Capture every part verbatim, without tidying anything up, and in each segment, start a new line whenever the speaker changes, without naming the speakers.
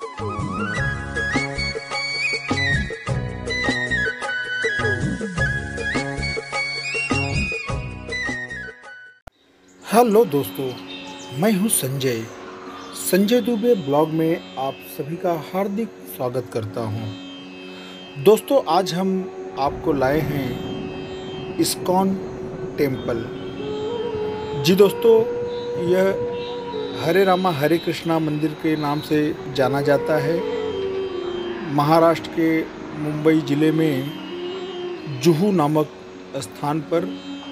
Hello दोस्तों, मैं हूं संजय संजय दुबे ब्लॉग में आप सभी का हार्दिक स्वागत करता हूं। दोस्तों, आज हम आपको लाए हैं इस्कॉन टेम्पल। जी दोस्तों, यह हरे रामा हरे कृष्णा मंदिर के नाम से जाना जाता है। महाराष्ट्र के मुंबई ज़िले में जुहू नामक स्थान पर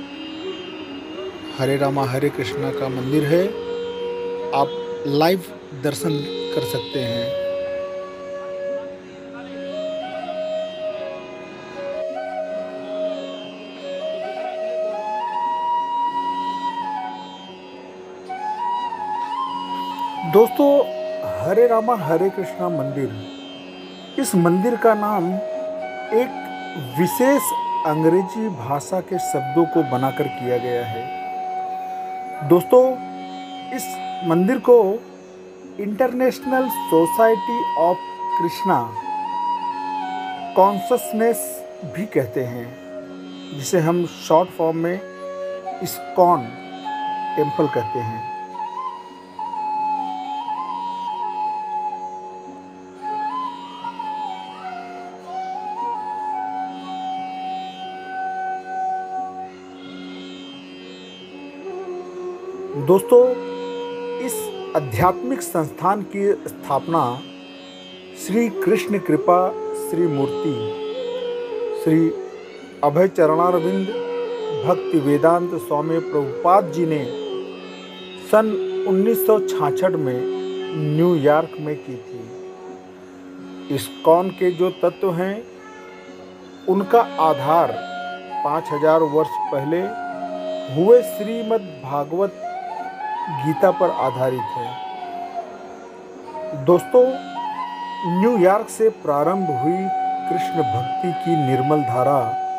हरे रामा हरे कृष्णा का मंदिर है। आप लाइव दर्शन कर सकते हैं। दोस्तों, हरे रामा हरे कृष्णा मंदिर, इस मंदिर का नाम एक विशेष अंग्रेजी भाषा के शब्दों को बनाकर किया गया है। दोस्तों, इस मंदिर को international society of Krishna consciousness भी कहते हैं, जिसे हम शॉर्ट फॉर्म में इस्कॉन टेम्पल कहते हैं। दोस्तों, इस आध्यात्मिक संस्थान की स्थापना श्री कृष्ण कृपा श्री मूर्ति श्री अभय चरणारविंद भक्ति वेदांत स्वामी प्रभुपाद जी ने सन उन्नीस सौ छियासठ में न्यूयॉर्क में की थी। इस्कॉन के जो तत्व हैं, उनका आधार पाँच हजार वर्ष पहले हुए श्रीमद् भागवत गीता पर आधारित है। दोस्तों, न्यूयॉर्क से प्रारंभ हुई कृष्ण भक्ति की निर्मल धारा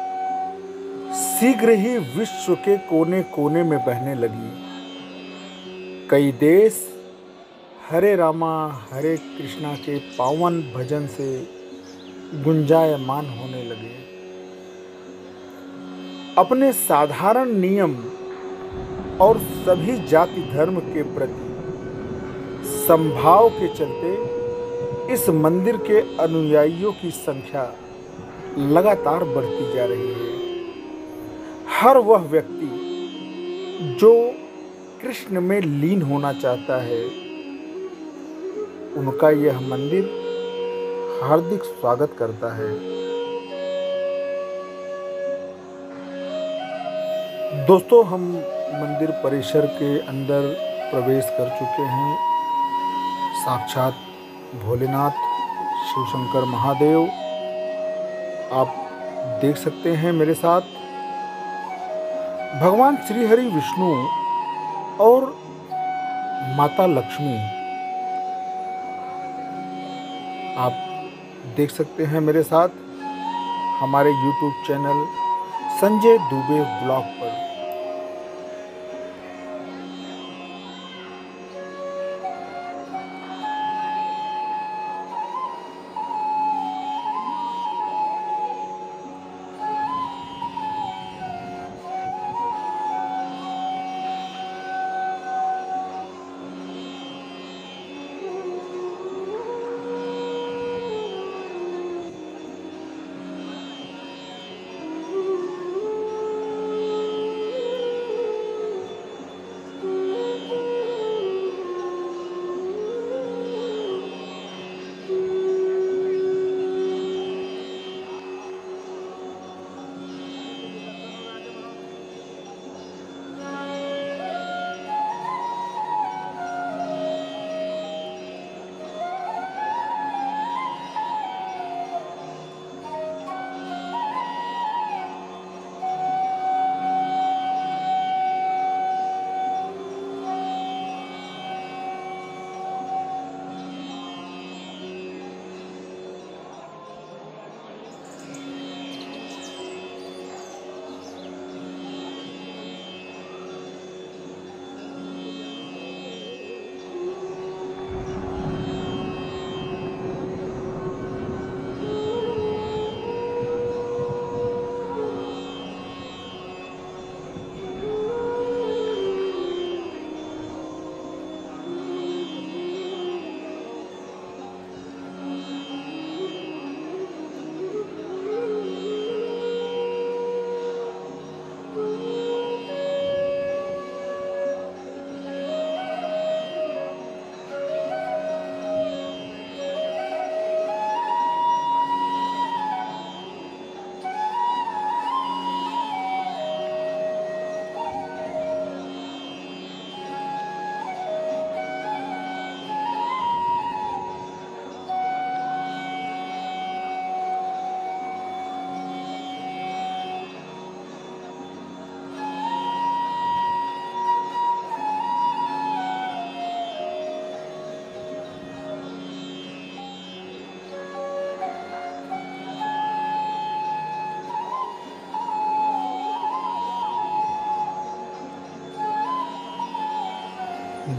शीघ्र ही विश्व के कोने कोने में बहने लगी। कई देश हरे रामा हरे कृष्णा के पावन भजन से गुंजायमान होने लगे। अपने साधारण नियम और सभी जाति धर्म के प्रति समभाव के चलते इस मंदिर के अनुयायियों की संख्या लगातार बढ़ती जा रही है। हर वह व्यक्ति जो कृष्ण में लीन होना चाहता है, उनका यह मंदिर हार्दिक स्वागत करता है। दोस्तों, हम मंदिर परिसर के अंदर प्रवेश कर चुके हैं। साक्षात भोलेनाथ शिव शंकर महादेव आप देख सकते हैं मेरे साथ। भगवान श्री हरि विष्णु और माता लक्ष्मी आप देख सकते हैं मेरे साथ हमारे YouTube channel Sanjay Dubey blog पर।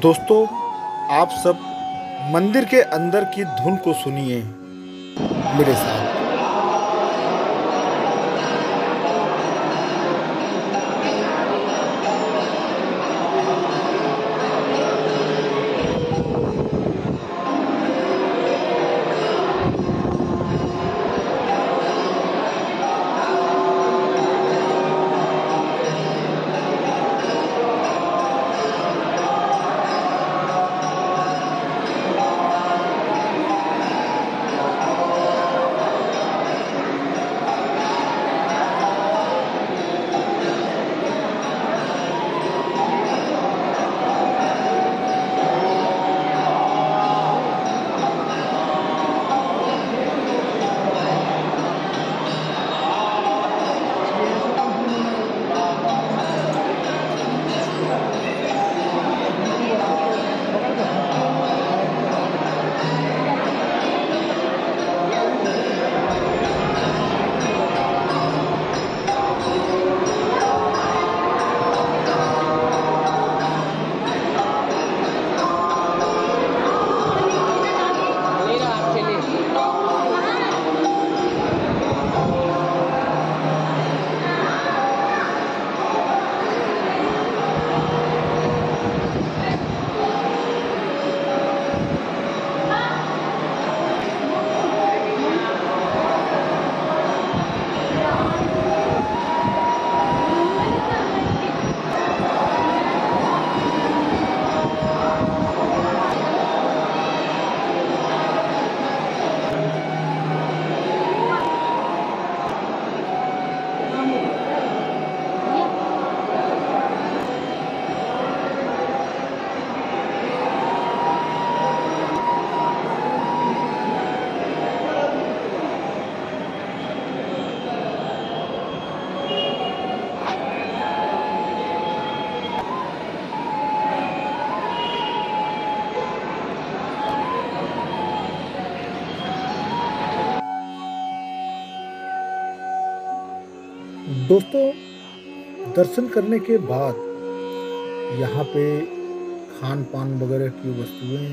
दोस्तों, आप सब मंदिर के अंदर की धुन को सुनिए मेरे साथ। दोस्तों, दर्शन करने के बाद यहाँ पे खान पान वगैरह की वस्तुएं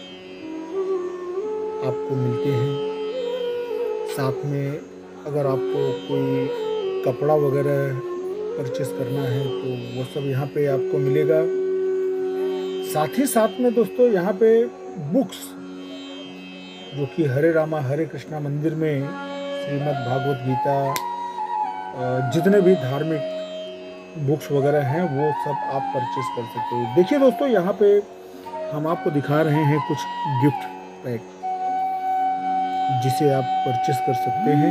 आपको मिलते हैं। साथ में अगर आपको कोई कपड़ा वगैरह परचेस करना है तो वो सब यहाँ पे आपको मिलेगा। साथ ही साथ में दोस्तों यहाँ पे बुक्स, जो कि हरे रामा हरे कृष्णा मंदिर में श्रीमद् भागवत गीता, जितने भी धार्मिक बुक्स वगैरह हैं वो सब आप परचेस कर सकते हो। देखिए दोस्तों, यहाँ पे हम आपको दिखा रहे हैं कुछ गिफ्ट पैक जिसे आप परचेस कर सकते हैं।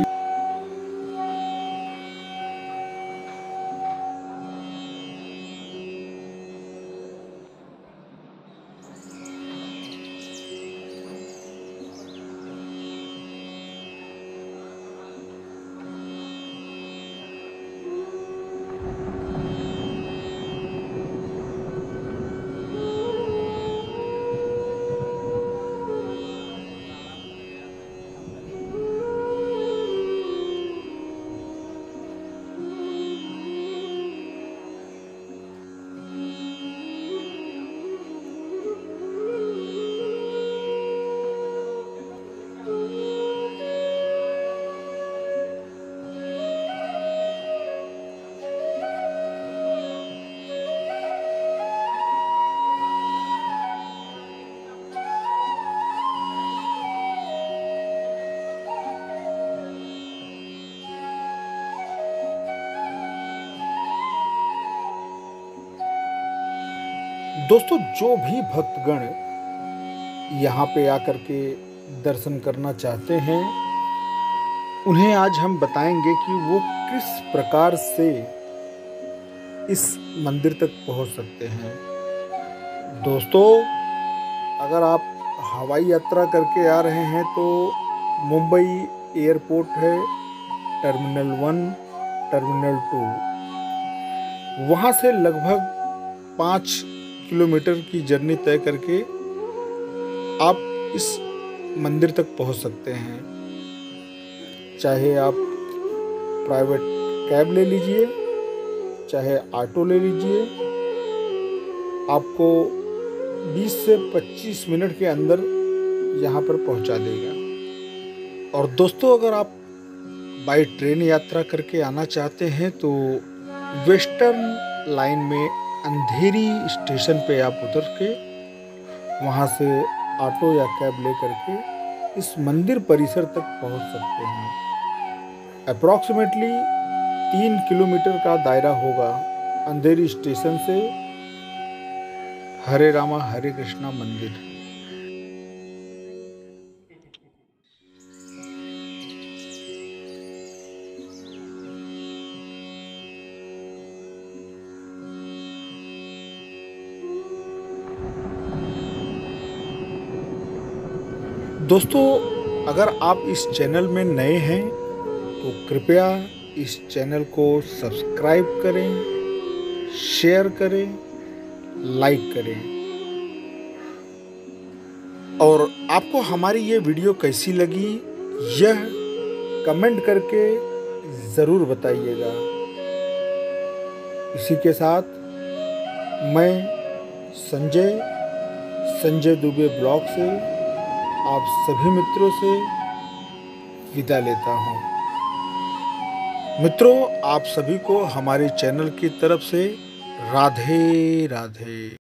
दोस्तों, जो भी भक्तगण यहाँ पे आकर के दर्शन करना चाहते हैं, उन्हें आज हम बताएंगे कि वो किस प्रकार से इस मंदिर तक पहुँच सकते हैं। दोस्तों, अगर आप हवाई यात्रा करके आ रहे हैं तो मुंबई एयरपोर्ट है, टर्मिनल वन, टर्मिनल टू, वहाँ से लगभग पाँच किलोमीटर की जर्नी तय करके आप इस मंदिर तक पहुंच सकते हैं। चाहे आप प्राइवेट कैब ले लीजिए, चाहे ऑटो ले लीजिए, आपको बीस से पच्चीस मिनट के अंदर यहाँ पर पहुँचा देगा। और दोस्तों, अगर आप बाई ट्रेन यात्रा करके आना चाहते हैं तो वेस्टर्न लाइन में अंधेरी स्टेशन पे आप उतर के वहाँ से ऑटो या कैब ले करके इस मंदिर परिसर तक पहुँच सकते हैं। अप्रॉक्सीमेटली तीन किलोमीटर का दायरा होगा अंधेरी स्टेशन से हरे रामा हरे कृष्णा मंदिर। दोस्तों, अगर आप इस चैनल में नए हैं तो कृपया इस चैनल को सब्सक्राइब करें, शेयर करें, लाइक करें। और आपको हमारी ये वीडियो कैसी लगी यह कमेंट करके ज़रूर बताइएगा। इसी के साथ मैं संजय संजय दुबे ब्लॉग से आप सभी मित्रों से विदा लेता हूँ। मित्रों, आप सभी को हमारे चैनल की तरफ से राधे राधे।